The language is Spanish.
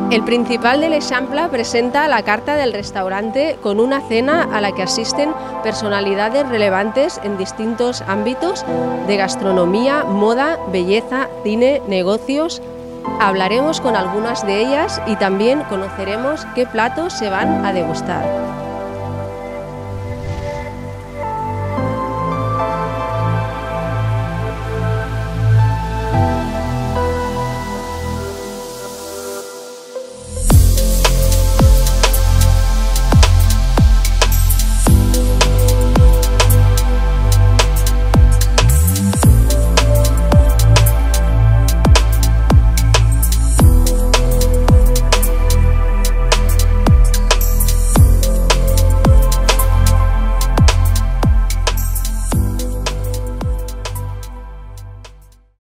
El Principal de l'Eixample presenta la carta del restaurante con una cena a la que asisten personalidades relevantes en distintos ámbitos de gastronomía, moda, belleza, cine, negocios. Hablaremos con algunas de ellas y también conoceremos qué platos se van a degustar.